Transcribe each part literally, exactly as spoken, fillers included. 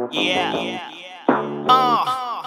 Yeah. Uh.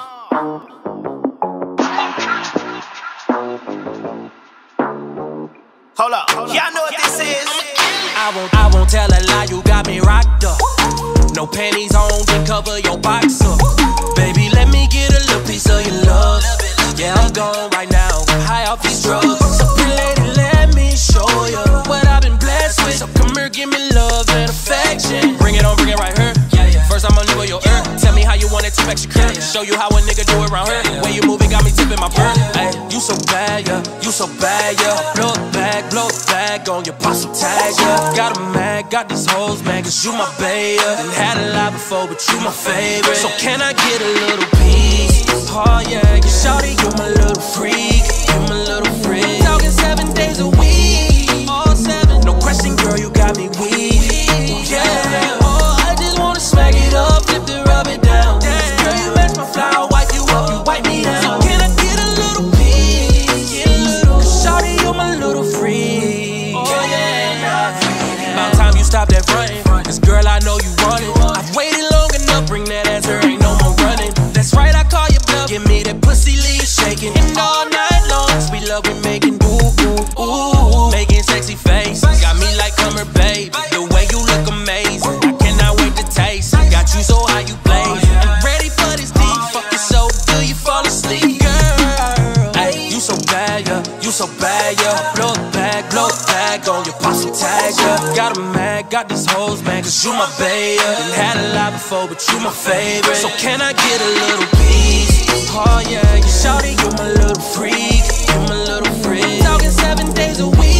Hold up. Y'all know what this is. I won't, I won't tell a lie, you got me rocked up. No panties on to cover your box up. Baby, let me get a little piece of your love. Yeah, I'm gone right now, high off these drugs. So pretty lady, let me show you what I've been blessed with. So come here, give me love and affection. Bring it on, bring it right here. First I'ma nibble your ear. Tell me how you want it to extra curve. Show you how a nigga do it round here. Way you move it got me tipping my purse. Ay, you so bad, yeah, you so bad, yeah. Blow it back, blow it back on your posse tag, yeah. Got 'em mad, got these hoes mad, cause you my bae, yeah. Done had a lot before, but you my favorite. So can I get a little piece? Oh yeah, you shawty, you my little freak. You my little freak. Talking seven days a week. All seven. No question, girl, you got me weak. Yeah. Smack it up, flip it, rub it down. Girl, you match my flower, wipe you up, you wipe me down. So can I get a little piece? Get a little, cause shawty, you my little freak. Oh yeah. About time you stop that frontin', cause girl, I know you want it. I've waited long enough, bring that ass, there ain't no more running. That's right, I call you bluff. Give me that pussy, leave shaking. And all night long, sweet love we making, ooh, ooh, ooh. Making sexy face, got me like Hummer, babe. The way you look amazing, I cannot wait to taste. Got you so high you blaze. I'm ready for this deep. Fuck it so good you fall asleep, girl. Ay, you so bad, yeah. You so bad, yeah. Blow it back, blow it back on your posse tag, yeah. Got 'em mad, got these hoes mad, cause you my bae, yeah. Done had a lot before, but you my favorite. So can I get a little piece? Oh yeah, you shawty, you my little freak. You my little freak. Talking seven days a week.